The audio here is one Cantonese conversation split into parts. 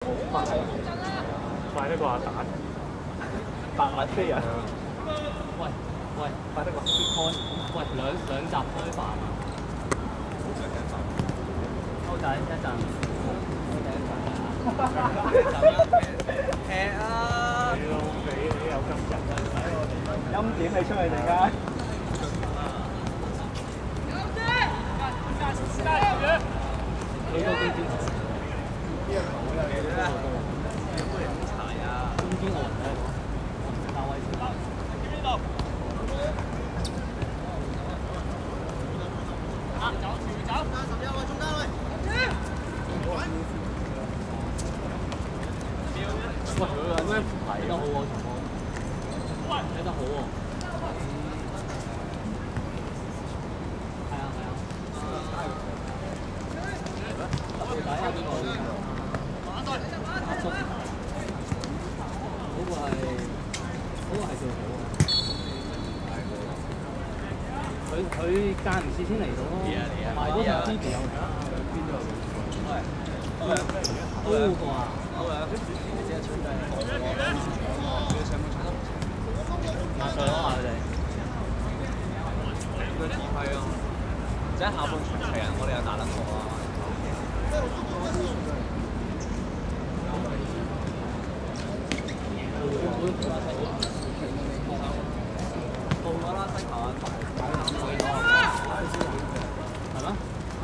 快得過阿蛋， 白米飛啊！ 喂喂， 快得過開，喂兩集開飯啊！歐仔一陣， 劈啊！ 你老味，你有咁人， 陰點你出去陣間。 幾多公斤？中間我唔睇，我唔識打威士。喂，佢咩睇得好喎？睇得好喎。係啊係啊。睇下邊個？阿叔。嗰個係最好啊！佢間唔時先嚟到咯。賣嗰條 B B 有嚟啊？邊度？歐個啊？壓水咯佢哋。 佢指揮咯，即係下半場係啊，我哋有打得過啊。到咗啦，西球啊！ 係咩？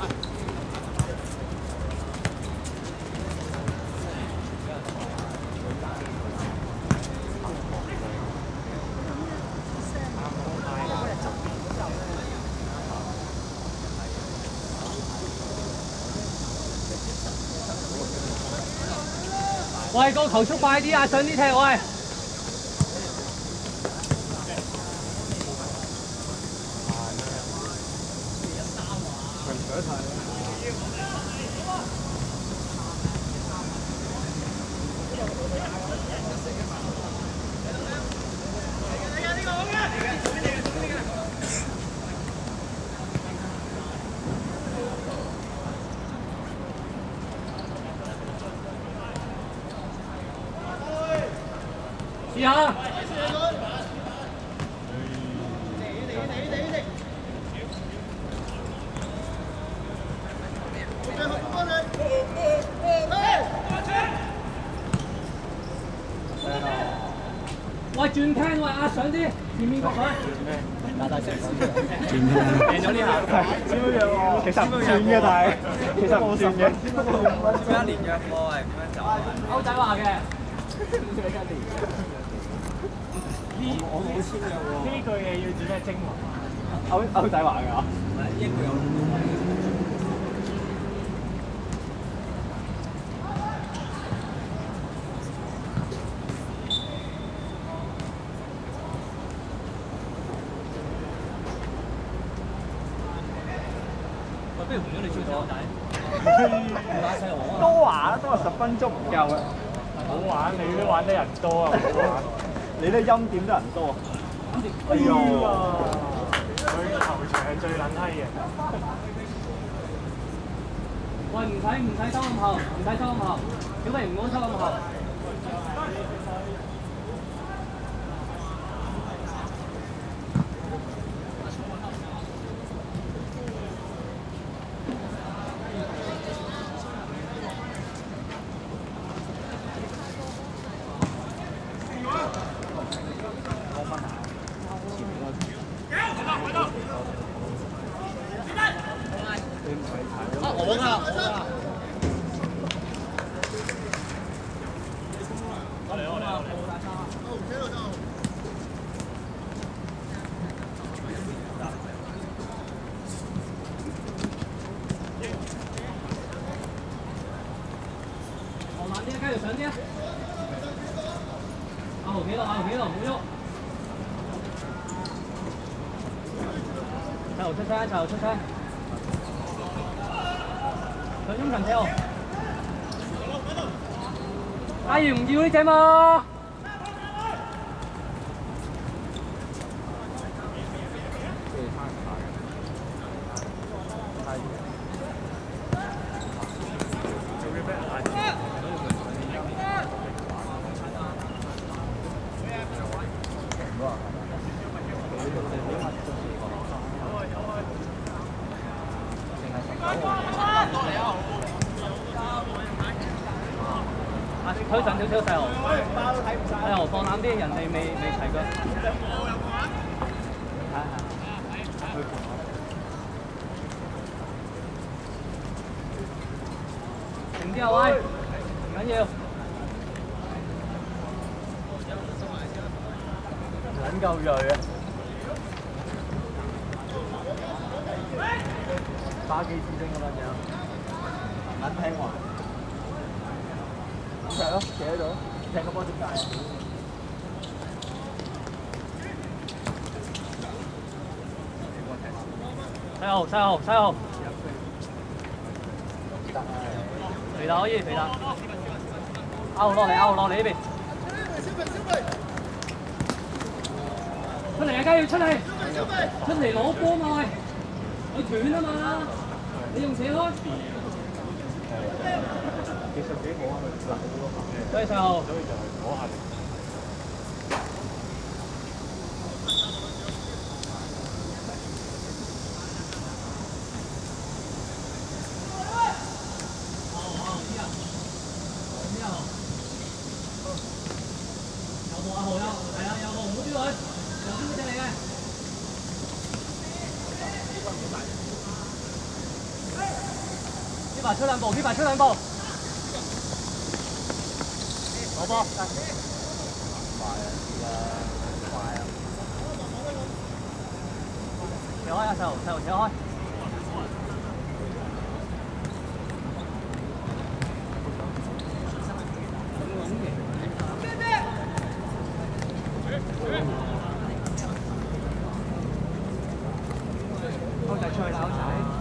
喂，個球速快啲啊！上啲踢喂！試下。喂，轉聽喂，壓上啲，前面個佢。大聲講啲。轉聽。贏咗呢下。 點樣樣喎？其實唔算嘅，但係其實唔算嘅。點解連約波係點樣走啊？ 歐仔話嘅。 我冇簽嘅喎。呢句嘢要轉咩精華？ 歐仔話㗎。英國有。 不如換咗你超仔。 多話都係10分鐘唔夠嘅。 好玩，你都玩得人多啊！好玩， 你都陰點得人多啊！ 哎呀，佢球場係最撚閪嘅。 喂，唔使收咁後，唔使收咁後，小明唔好收咁後。繼續上啲啊！阿豪企度，唔好喐。齊豪出聲，上中場企豪。阿源唔要呢隻嘛？ 推上少少細豪。細豪放膽啲，人哋未齊腳。停啲啊喂，唔緊要。撚夠鋭啊！打幾次先咁樣樣，撚聽話。咁踢咯，企喺度，踢個波點解啊？細號，肥達可以，肥達。拗落嚟呢邊。出嚟啊！梗要出嚟，出嚟攞波嘛喂！佢斷啊嘛，你用扯開。其實幾好啊，所以細號。所以就係攞下力。呢排出兩步，攞波。快啊！扯開啊，細號扯開。歐仔出去啦，歐仔。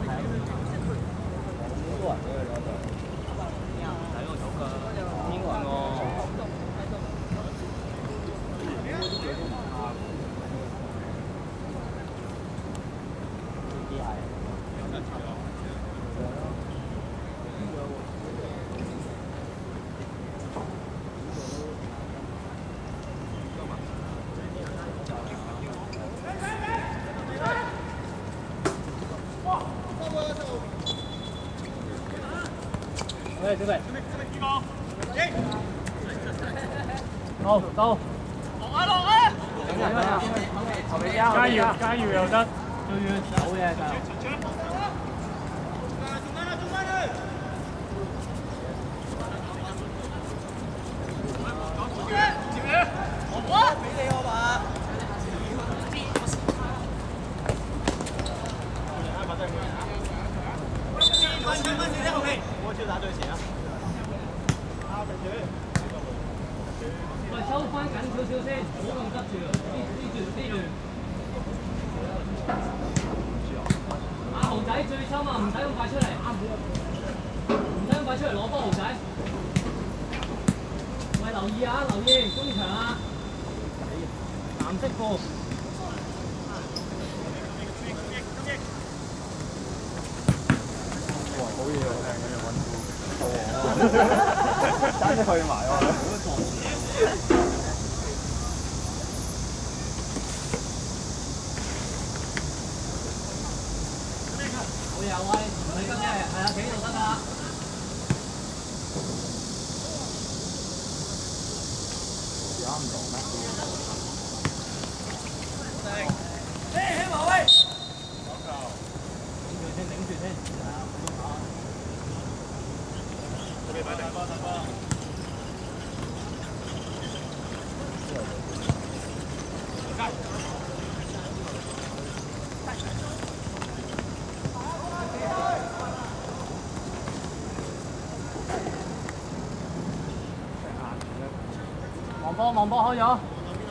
準備。到。落啊！加油又得，最遠好嘢加油。收翻緊少少先，唔好咁急住，呢段。阿豪仔最深啊，唔使咁快出嚟，唔使咁快出嚟攞波，豪仔。喂，留意啊，留意中場啊，藍色褲。哇，好嘢喎，靚嘅揾褲，爭啲去埋喎。好嘢，喂，唔係咁嘅，係啊，企度得啦。啱唔同咩？起馬威！頂住先，係啊，準備擺大波。望波開咗，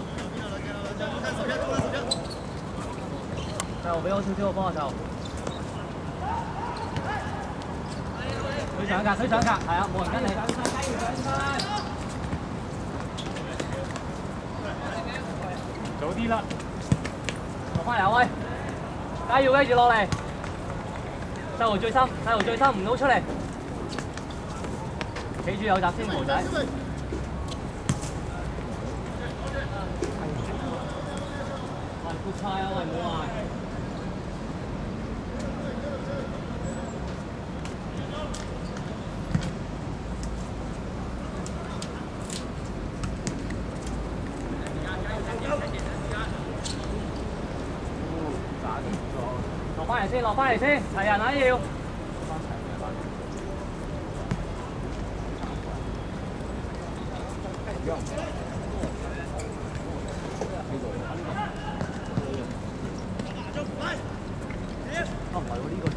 就俾我少少個波就。水搶㗎，係啊，冇人跟你。早啲啦，落翻嚟啊喂，加油跟住落嚟，細豪最深，唔好出嚟，企住有閘先，豪仔。好差啊！喂，冇啊！ 嚟先，落翻嚟先，齊人啊要。唔係喎呢個。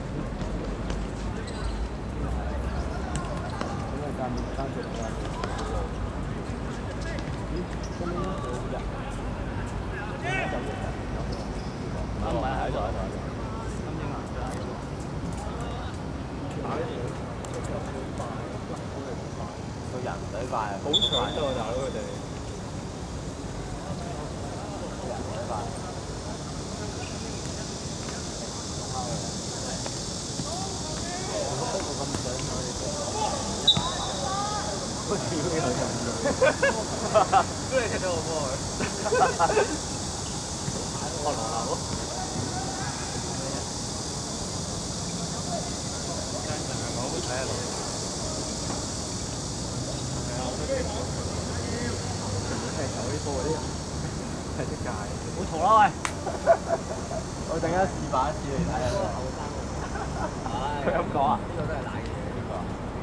人唔使快，好搶㗎喎大佬佢哋。人唔使快。都係踢到個波佢。我羅流。我會睇下羅。踢球呢波嗰啲係識界， 好嘈啦喂！ 我陣間示範一次你睇下。佢咁講啊？呢個都係奶嘅呢個。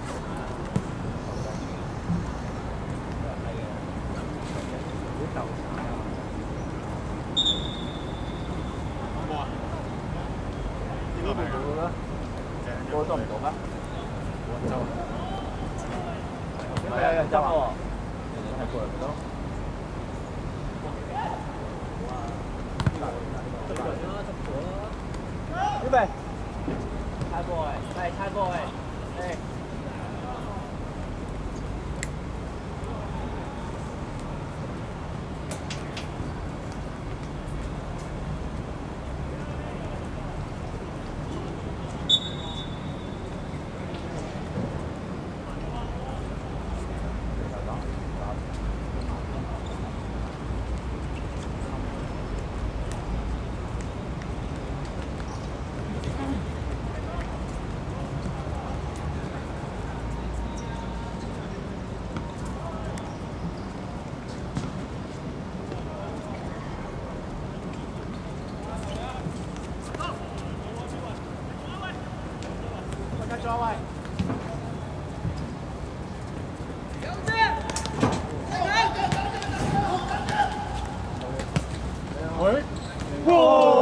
好鬥慘啊！冇啊？呢個冇啦。嗰個多唔多咩？冇周。係啊，周喎。係過嚟咪得咯。預備，猜波誒，係猜波誒，誒。 抓位。喂！哇！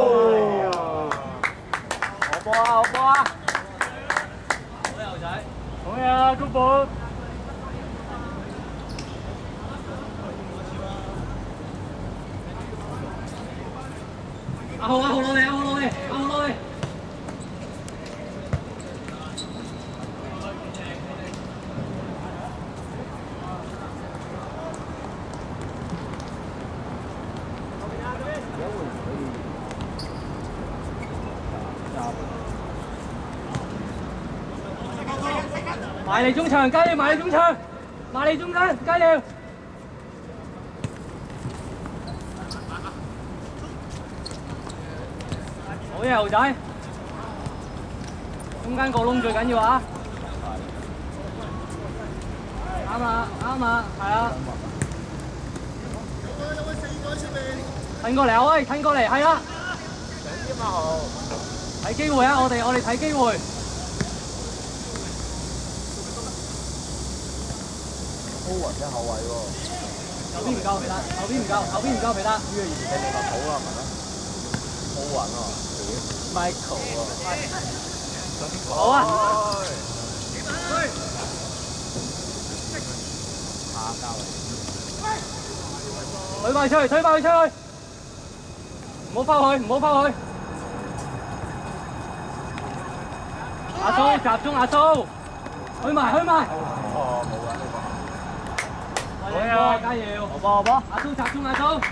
好波啊！好波啊！好牛仔！ 好嘢啊！高寶！ 阿豪啊！豪落嚟！阿豪落嚟！阿豪落嚟！埋嚟中場，加油！埋嚟中場，埋嚟中間，加油！好嘢，豪仔！中間個窿最緊要啊！啱啦，啱啦，係啊！褪過嚟啊喂，褪過嚟，係啦！ 想添啊豪！ 睇機會啊！我哋睇機會。 歐雲嘅後衞喎， 後邊唔夠皮達，後邊唔夠，後邊唔夠皮達。 呢個以前喺利物浦啊，係咪咧？歐雲啊 ，Michael 啊， 好啊！ 下交嚟， 推返佢出去，推返佢出去，唔好拋佢，唔好拋佢。阿蘇集中，阿蘇，去埋，去埋。 哦，冇啊呢個。 好啊！加油！ 好波好波！ 阿蘇集中，阿蘇。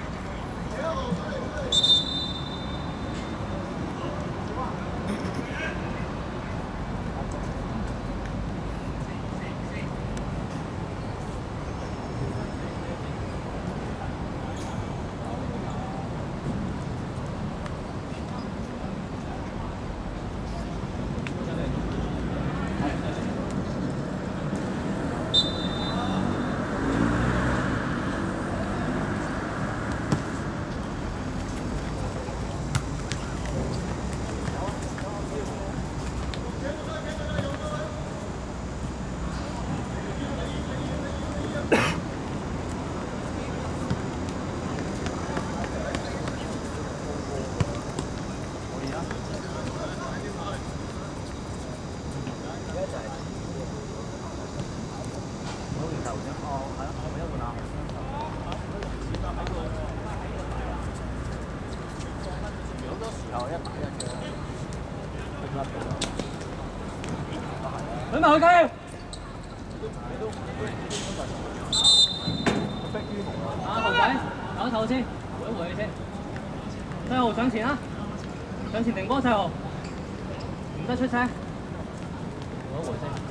佢埋去計。啊，豪仔，等一頭先，回一回你先。細豪上前啦，上前停波，細豪，唔得出聲。回一回先。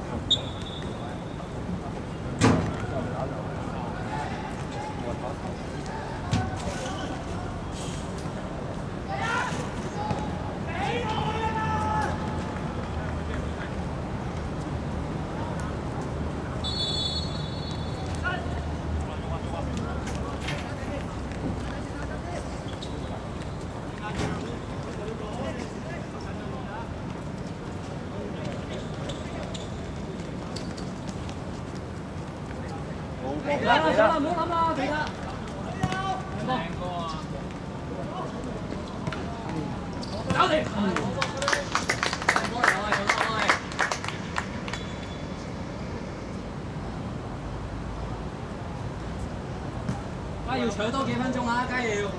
上啦上啦，唔好諗啦，其他。搞掂。加要搶多幾分鐘啊！加要。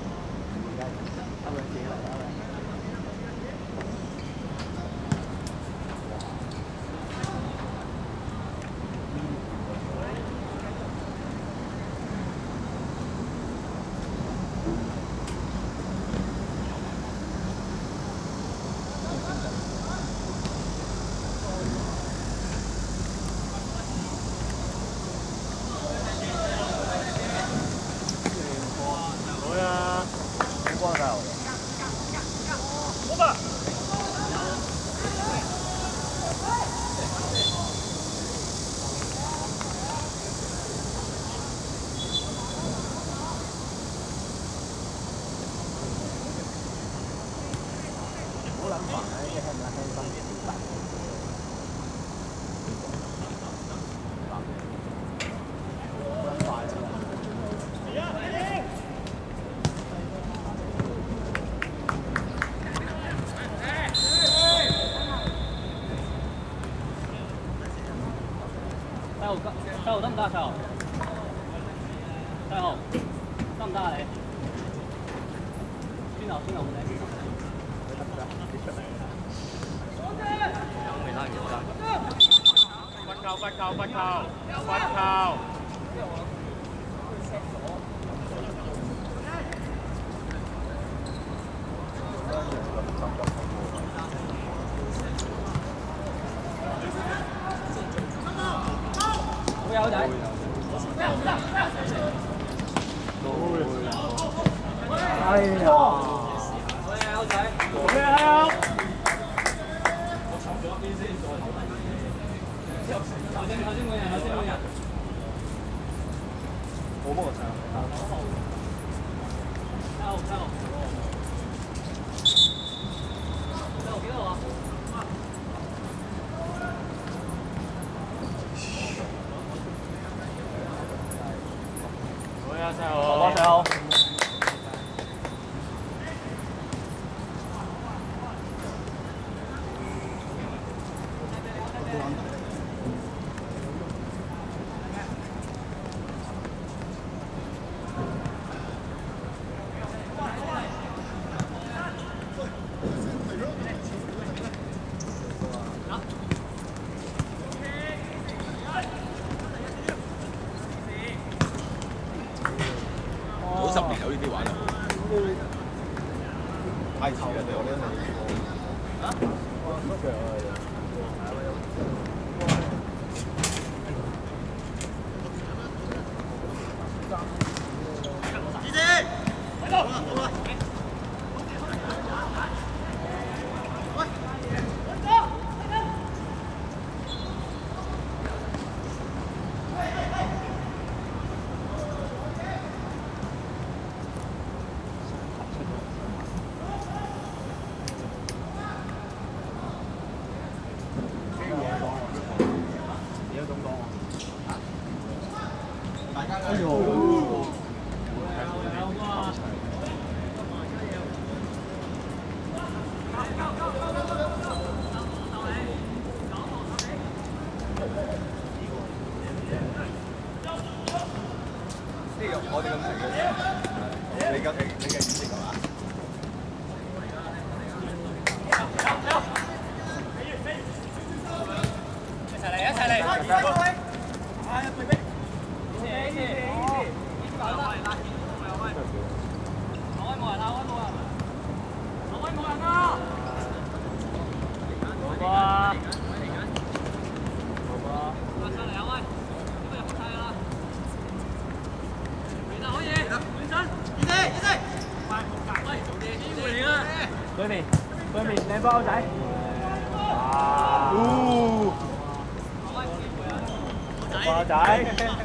細豪得唔得啊？細豪，細豪得唔得啊？你邊頭好你？其他人唔得。不扣。好友仔。哎呀！好嘢，友仔。好嘢，友。頭先每人。我幫我唱。7號。幾多啊？好呀，細豪。 10年有呢啲玩啊！太遲啦，對我呢啊？支持，喺度，好啦。哎呦！呢個我哋咁睇嘅，你嘅演繹係嘛？ 對面靚波仔。波仔。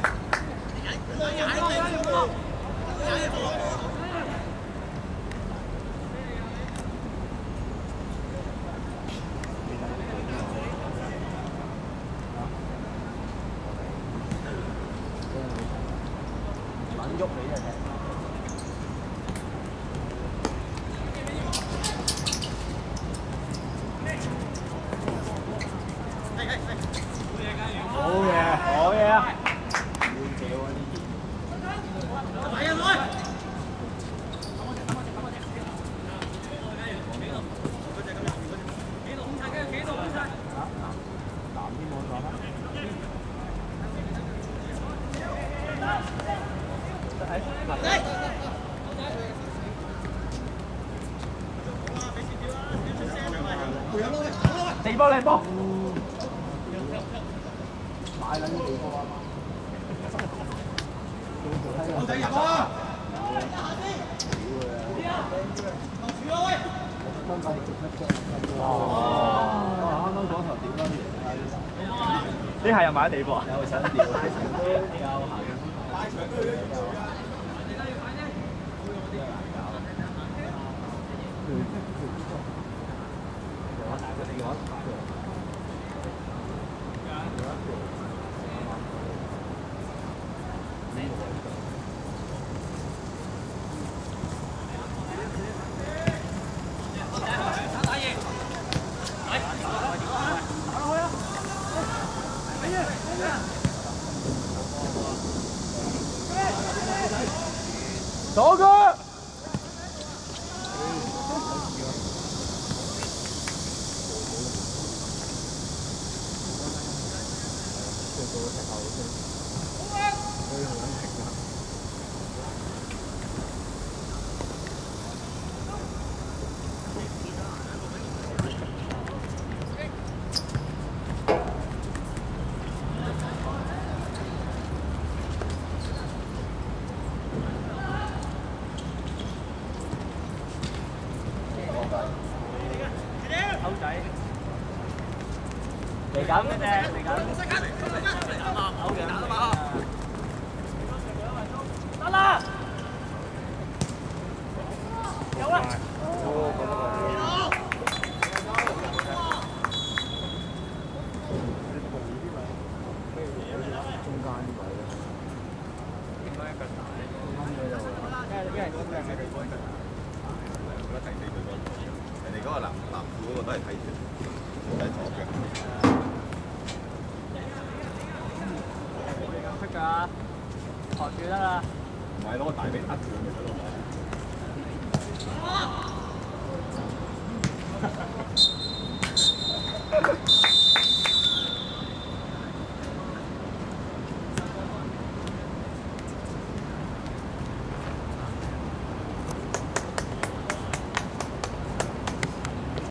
喐你真係。好嘢，好嘢啊！要借喎呢啲。藍添冇講啦。地波靚波，買撚地波啊！好仔入啊！啱啱嗰頭點啦？呢下又買地波啊！有想調，左腳。偷仔嚟緊嘅啫，嚟緊。好嘅，得啦，有啦。中間呢位咧，應該一腳大，啱嘅就。因為嗰個係地方一腳大，我覺得第四隊嗰個，人哋嗰個藍褲嗰個都係睇住，睇左嘅。識㗎，學住得啦。唔係攞個大髀扼住佢咪得咯。